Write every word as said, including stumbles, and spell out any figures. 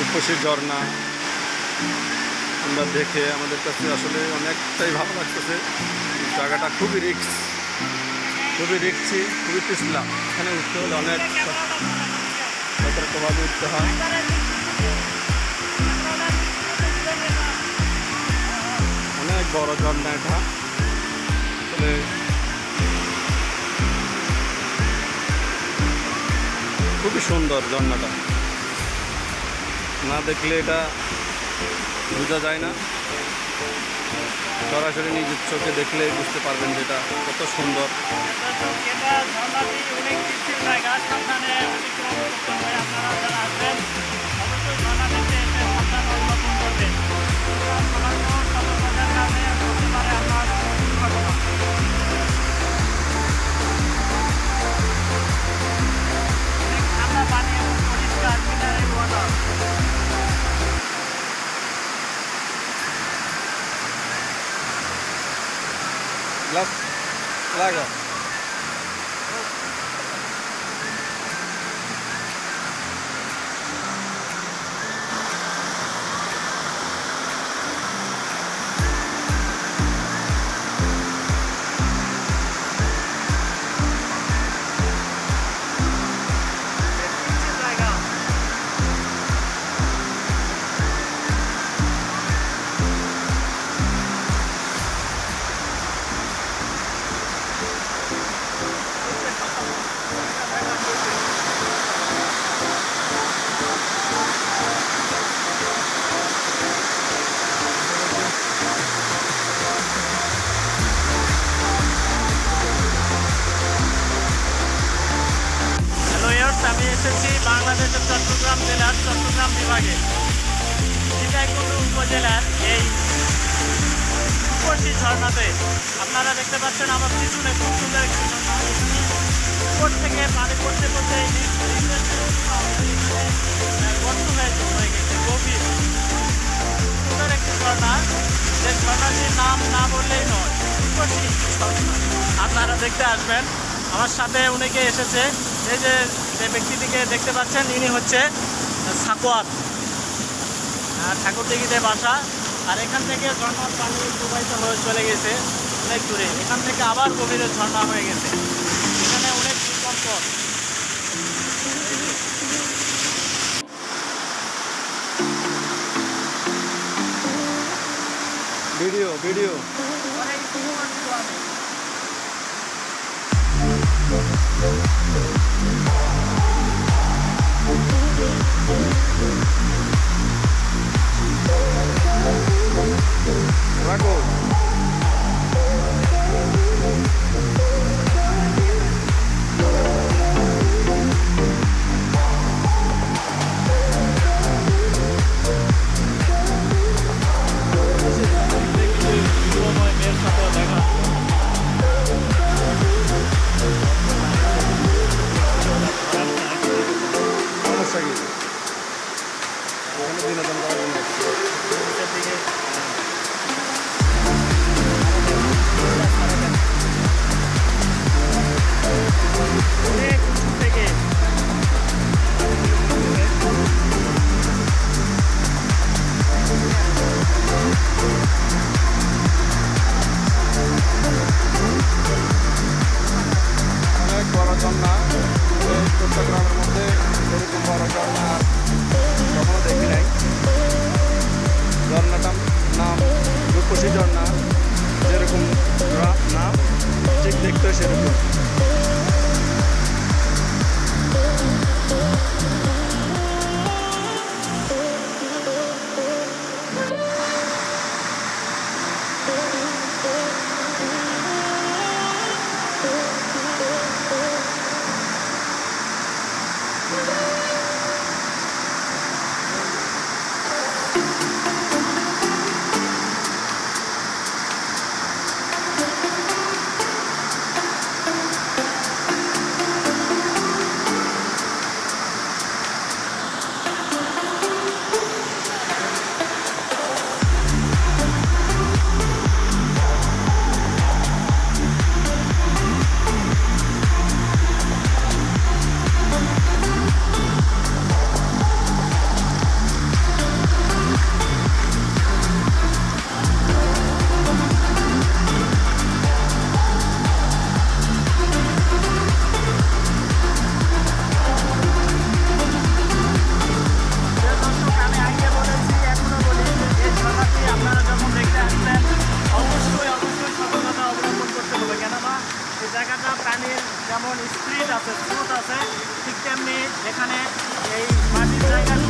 রূপসী ঝর্ণা আমরা দেখে আমাদের কাছে আসলে অনেকটাই ভালো লাগতেছে। জায়গাটা খুবই রিক্স, খুবই রিক্সি, খুবই পিছলা। এখানে উঠতে হলে অনেক সতর্কভাবে উঠতে হয়। অনেক বড় ঝর্ণা এটা, আসলে খুবই সুন্দর। ঝর্ণাটা না দেখলে এটা বোঝা যায় না, সরাসরি নিজের চোখে দেখলে বুঝতে পারবেন যেটা কত সুন্দর। গ্লাস লাগা আমি এসেছি বাংলাদেশের চট্টগ্রাম জেলার চট্টগ্রাম বিভাগে সীতাকুণ্ড উপজেলার এই রূপসী ঝর্ণাতে। আপনারা দেখতে পাচ্ছেন আমার পিছনে খুব সুন্দর একটি ঝর্ণা। উপর থেকে পানি পড়তে পড়তে গর্ত হয়েছে হয়ে গেছে, গভীর সুন্দর একটি ঝর্ণা। যে ঝর্ণাটির নাম না বললেই নয়, রূপসী ঝর্ণা। আপনারা দেখতে আসবেন। আমার সাথে অনেকে এসেছে। এই যে যে ব্যক্তিটিকে দেখতে পাচ্ছেন, ইনি হচ্ছে সাকোয়াত, ঠাকুরদিঘিতে বাসা। আর এখান থেকে ঝর্ণার পানি প্রবাহিত হয়ে চলে গেছে অনেক দূরে। এখান থেকে আবার গভীরে ঝর্ণা হয়ে গেছে। এখানে অনেক সম্পদ। ভিডিও ভিডিও রাখো। মেয়ের সাথে দেখা আছে, ঠিক তেমনি এখানে এই মাটির জায়গা